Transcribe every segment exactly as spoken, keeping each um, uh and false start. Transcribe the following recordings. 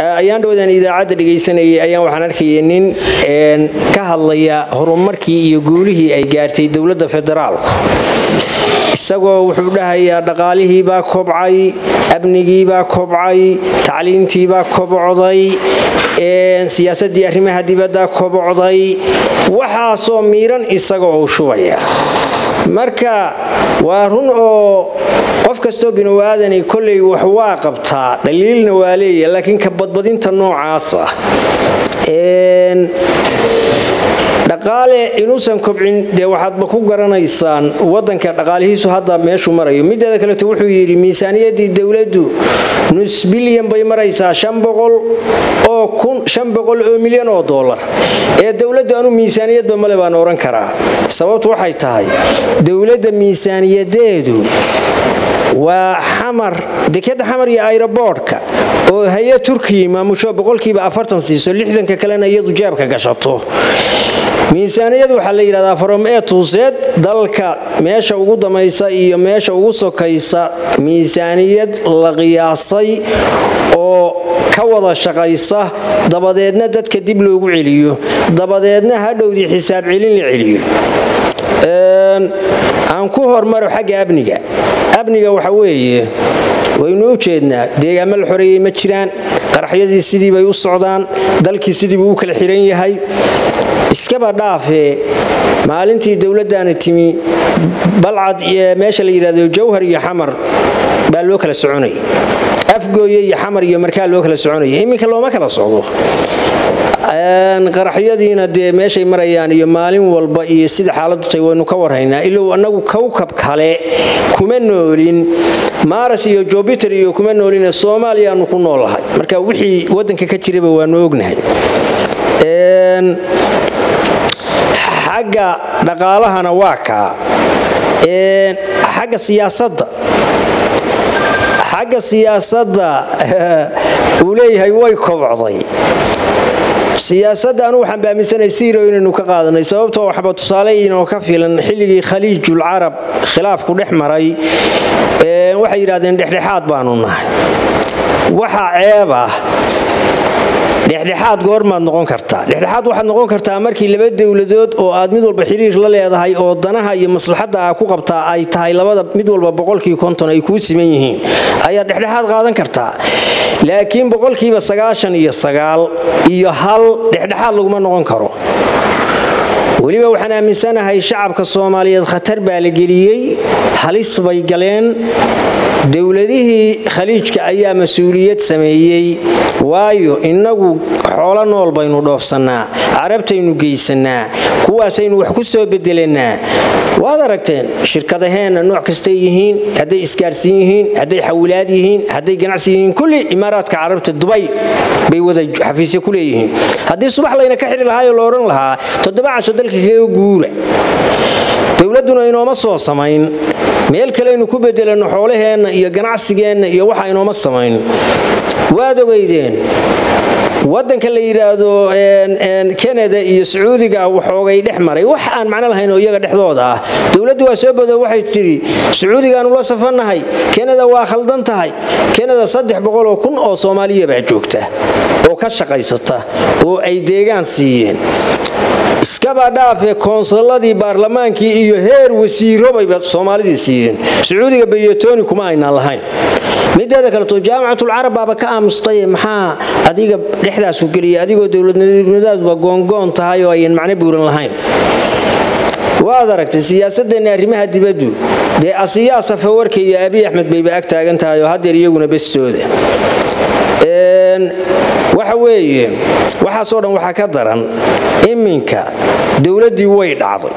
ayaan dhawaan idaacada dhageysanayay ayaan waxaan arkayay nin een ka hadlaya horumarkii iyo guulihii ay gaartay dawladda federaalku isagoo wuxuu dhahayaa dhaqaalihii baa kobcay abnigii baa kobcay tacliintii baa kobcday een siyaasadii arrimaha dibadda kobcday waxa soo miiran isagoo u shubaya marka waa run oo qof kasto binaadani kulay wax waa qabtaa dhaliilna waa leeyahay laakiin ka badbadinta noocaas ah een dhaqaale inuusan kobcin de waxaad ba ku garanaysaan wadanka dhaqaalihiisu hadda meeshu marayo mideeda kale wuxuu yiri miisaaniyadii dawladdu nus bilyan bay maraysaa shan boqol oo kun shan boqol oo milyan oo dollar ee dawladdu aanu miisaaniyadba male baan oran karaa sababtu waxay tahay dawladda miisaaniyadeedu waa xamar dekada xamar iyo aeroportka oo hay'ad Turkiya maamusho boqolkiiba afartan siiso lixdan ka kalena iyadu jaabka gashato miisaaniyadu waxa la yiraahdaa from A to Z dalka meesha ugu dameysa iyo meesha ugu sokaysa miisaaniyad la qiyaasay oo ka wada shaqaysa dabadeedna dadka dib loogu celiyo dabadeedna hadhowdii xisaab celin la celiyo een aan ku hormaro xagga abniga abniga waxa weeye waynu u jeednaa deegaamo la xoreeyay ma jiraan qaraxyadii sidii bay u socdaan dalkii sidii uu kala xiran yahay iska ba dhaafee maalintii dawladdaana timi balcad iyo meesha la yiraahdo jawhar iyo xamar baa loo kala soconay afgooye iyo xamar iyo markaa loo kala soconay iminka looma kala socdo aan qaraxyadiina de meeshay marayaan iyo maalin walba iyo sida xaaladdu tay waynu ka warhaynaa ilaa anagu kawkab kale kuma noolin Mars iyo Jupiter iyo kuma noolin Soomaaliya aanu ku noolahay marka wixii wadanka ka jiraba waanu ognahay een xagga dhaqaalahana waa ka een xagga siyaasadda xagga siyaasadda uu leeyahay way kobcday siyaasadda anu waxaan baaminsanay siiro inaynu ka qaadanay sababtoo waxba tusaaleeyeen oo ka filan xilligii khaliijul arab khilaafku dhexmaray ee waxay yiraahdeen dhexdhexaad baanu nahay waxa ceeb ah dhexdhexaad goorma noqon kartaa dhexdhexaad waxa noqon kartaa markii laba dawladood oo aad mid walba xiriir la leedahay oo danaha iyo maslaxada ku qabtaa ay tahay labada mid walba boqolkiiba konton ay ku siman yihiin ayaa dhexdhexaad qaadan kartaa laakiin boqolkiiba sagaashan iyo sagaal iyo hal dhexdhexaad lagu ma noqon karo waliba waxaan aaminsanahay shacabka Soomaaliyeed khatar baa la geliyay halis bay galeen dawladihii khaliijka ayaa mas'uuliyad sameeyay waayo inagu xoolo nool baynu dhoofsanaa carabtaynu geysanaa kuwaasaynu wax ku soo bedelanaa waad aragteen shirkadaheena nooc kasta yihiin haday isgaarsiin yihiin haday xawlaad yihiin haday ganacsi yihiin kulli imaaraadka carabta Dubai bay wada xafiisyo ku leeyihiin hadii subax layna ka xiri lahaa oo looran lahaa toddoba casho dalka kaga guura dawladuna inooma soo samayn meel kale inuu ku bedelano xoolaheena iyo ganacsigeena iyo waxa inooma samayn waad ogeydeen wadanka la yiraahdo een Canada iyo Sacuudiga waxoogay dhexmaray wax aan macna lahayn oo iyaga dhexdooda ah dawladdu waa soo bodo waxay tiri Sacuudiga aanu la safanahay Canada waa khaldan tahay Canada saddex boqol oo kun oo Soomaaliya baa joogta oo ka shaqaysata oo ay deegaan siiyeen iskaba dhaafe konsuladii baarlamaankii iyo heer wasiiro bay Soomaalida siiyeen Sacuudiga baytooni kuma ayna lahayn mideeda kale to jaamacatul arab baba ka aamustay maxaa adiga dhexdaas u galiyay adigoo dawladnimadaasba goongoon tahay oo ay macna buuran lahayn waad aragtay siyaasaddeena arrimaha dibaddu de asiyaasa fawarka iyo Abiy Ahmed bay baag taagan tahay oo hadeer iyaguna bestooda een waxa weeye waxa soo dhan waxa ka daran iminka dawladii way dhacday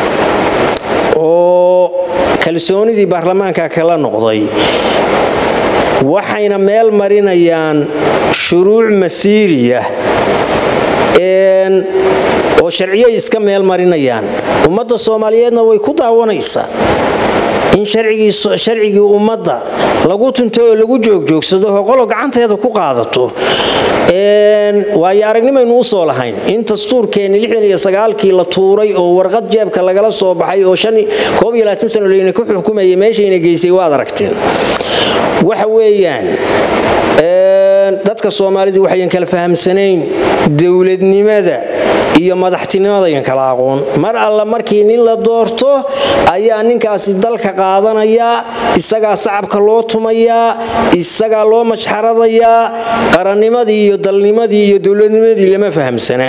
oo kalsoonidii baarlamaanka kala noqday waxayna meel marinayaan shuruuc masiiriya een oo sharciyo iska meel marinayaan ummadda Soomaaliyeedna way ku daawanaysaa in sharcigi sharcigi ummadda lagu tunto oo lagu joogjoogsado qolo gacanteeda ku qaadato een way aragnimaynu u soo lahayn in dastuurkeena lixdan iyo sagaal kii la tuuray oo warqad jeebka lagala soo baxay oo shan koob iyo labaatan sano leeyna ku xukumayay meeshayna geysay waad aragteen waxa weeyaan dadka Soomaalidu waxay kala fahamsaneen dawladnimada iyo madaxtinimada ay kala aqoon mar alla markii nin la doorto ayaa ninkaasi dalka qaadanaya isaga sacabka loo tumaya isaga loo mashxaradaya qarannimadii iyo dalnimadii iyo dawladnimadii lama fahamsana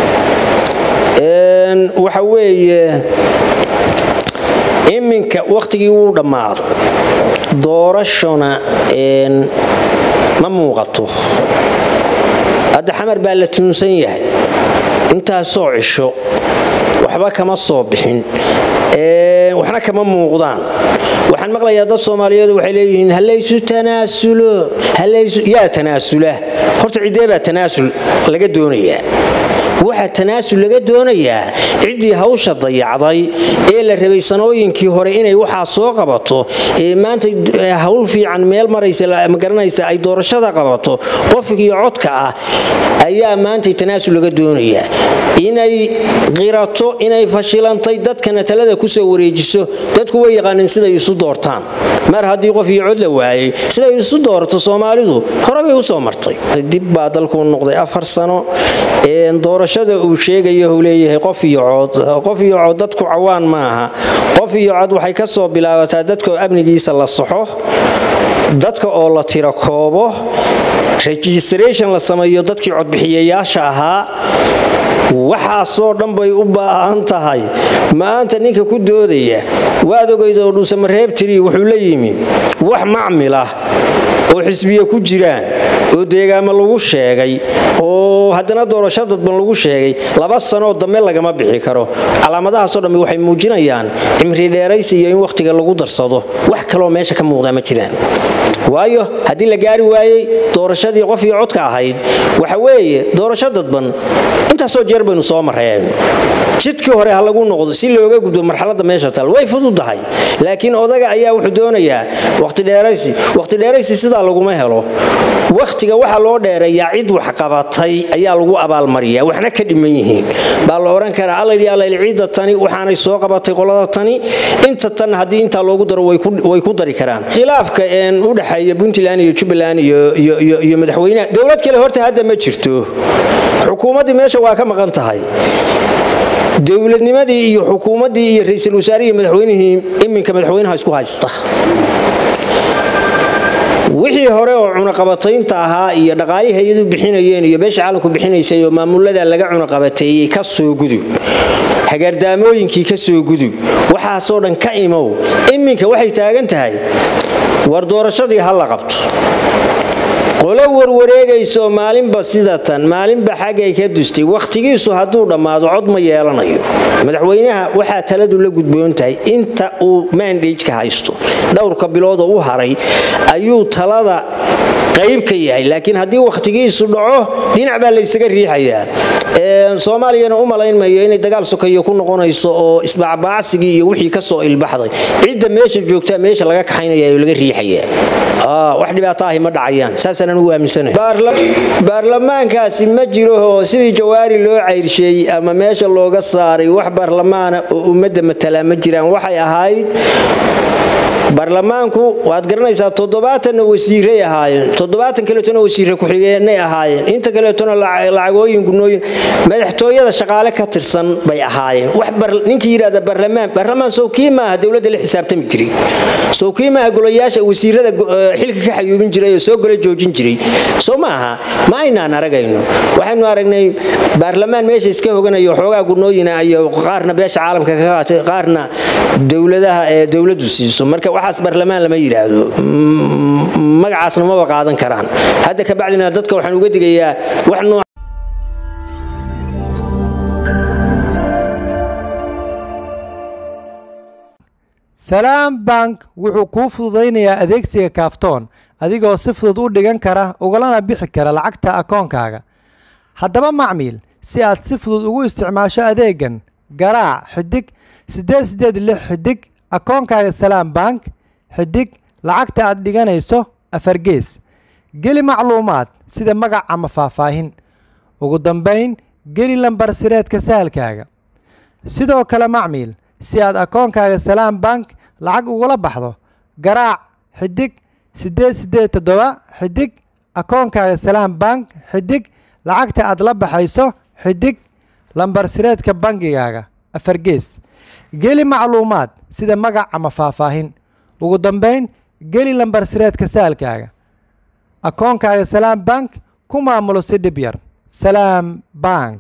een waxa weeye iminka waqtigii uu dhamaado doorashona een ma muuqato hadda xamar baa la tuunsan yahay inta soo cisho waxba kama soo bixin ee waxna kama muuqdaan waxaan maqlayaa dad Soomaaliyeed waxay leeyihiin halaysu tanaasulo halaysu yaa tanaasula horta cidee baa tanaasul laga doonayaa waxa tanaasul laga doonayaa cidii hawsha dayacday ee la rabay sanooyinkii hore inay waxa soo qabato ee maanta hawl fiican meel maraysa ma garanaysa ay doorashada qabato qofkii codka ah ayaa maanta tanaasul laga doonayaa inay qirato inay fashilantay dadkana talada ku soo wareejiso dadku way yaqaaneen sida ay isu doortaan mar hadii qof iyo cod la waayay sida ay isu doorto Soomaalidu hore bay u soo martay dib baa dalku noqday afar sano ee doorashada uu sheegayo uu leeyahay qof iyo cod qof iyo cod dadku cawaan maaha qof iyo cod waxay ka soo bilaabataa dadka amnigiisa la saxo dadka oo la tiro koobo registration la sameeyo dadkii cod bixiyayaasha ahaa waxa soo dhanbay u baahan tahay maanta ninka ku doodaya waad ogeydo dhuusama reebtiri wuxuu la yimi wax macmil ah oo xisbiye ku jiraan oo deegaamo lagu sheegay oo haddana doorashada dadban lagu sheegay laba sano dambe lagama bixi karo calaamadaha soo dhamay waxay muujinayaan cimri dheeraysi iyo in waqtiga lagu darsado wax kale oo meesha ka muuqda ma jiraan waayo hadii la gaari waayay doorashadii qof iyo codka ahayd waxa weeye doorashada dadban inta soo jeer baynu soo marayeen jidkii hore ha lagu noqdo si looga gudbo marxaladda meesha tal way fududahay laakiin odaga ayaa wuxuu doonayaa waqti dheeraysi waqti dheeraysi sida lagu ma helo waqtiga waxa loo dheereeyaa cid wax qabatay ayaa lagu abaal mariyaa waxna ka dhiman yihiin baa la oran karaa alla ilaa ilaa ciida tani waxaanay soo qabatay qolada tani inta tan hadii inta loogu daro way ku way ku dari karaan khilaafka een u dhaxeeya Puntland iyo Jubaland iyo iyo iyo madaxweynaha dawlad kale horta hadda ma jirto xukuumadda meesha waa ka maqan tahay dawladnimadii iyo xukuumadii iyo ra'iisul wasaarihi madaxweynihii iminka madaxweynaha isku haysta wixii hore oo cunaqabataynta ahaa iyo dhaqaalihii ay bixinayeen iyo beesha caalamku bixinaysay oo maamulada laga cunaqabateeyay ka soo gudub hagardaamooyinkii ka soo gudub waxa soo dhan ka imow iminka waxay taagan tahay war doorashadii hal la qabto qolo warwareegayso maalinba sidatan maalinba xagay ka dustay waqtigiisu haduu dhamaado cod ma yeelanayo madaxweynaha waxa taladu la gudboon tahay inta uu mandate ka haysto dhowrka bilood oo u haray ayuu talada qayb ka yahay laakiin hadii waqtigiisu dhaco dhinac baa la isaga riixayaa ee Soomaaliyana u malaynmayo inay dagaal sokayo ku noqonayso oo isbacbaacsigii iyo wixii ka soo ilbaxday cidda meesha joogta meesha laga kaxaynayo laga riixayaa ah wax dhibaato ah ma dhacayaan saasan uu aaminsanahay baarlamaankaasi ma jiro sidii jawaari loo ceyrshay ama meesha looga saaray wax baarlamaan oo ummadda matala ma jiraan waxay ahayd baarlamaanku waad garanaysaa toddobaatan wasiiray ahaayeen toddobaatan kale toona wasiir ku xigeenay ahaayeen inta kale toona lacagooyin gunooyin madaxtooyada shaqaale ka tirsan bay ahaayeen wax ninkii yiraahdo baarlamaan baarlamaan soo kiima dawladda la xisaabtami jiray soo kiima golayaasha wasiirada xilka ka xayuubin jiray oo soo gala joojin jiray soo maaha ma aynaan aragayno waxaanu aragnay baarlamaan meesha iska hoganayo xoogaa gunooyin iyo qaarna beesha caalamka ka qaatay qaarna dawladaha ee dawladdu siiso marka waxaas baarlamaan lama yiraahdo magacaasna ma qaadan karaan hadda ka bacdina dadka waxaan uga digayaa wax nooc Salaam Bank wuxuu ku fududeynayaa adeegsiga kaaftoon adigoo si fudud u dhigan kara ugalana bixi kara lacagta akoonkaaga haddaba macmiil si aad si fudud ugu isticmaasho adeegan garaac xidig sideed sideed lix xidig akoonkaaga Salaam Bank xidig lacagta aad dhiganayso afar gees geli macluumaad sida magac ama faahfaahin ugu dambeyn geli lambar sireedka sahalkaaga sidoo kale macmiil si aad akoonkaaga Salaam Bank lacag ugula baxdo garaac xidig sideed sideed toddoba xidig akoonkaaga Salaam Bank xidig lacagta aad la baxayso xidig lambar sireedka bangigaaga afar gees geli macluumaad sida magac ama faahfaahin ugu dambeyn geli lambar sireedka saalkaaga akoonkaaga Salaam Bank ku maamulo si dhib yar Salaam Bank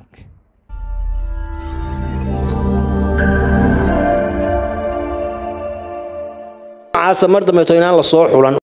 عاصم مرضى متوينان la soo xulan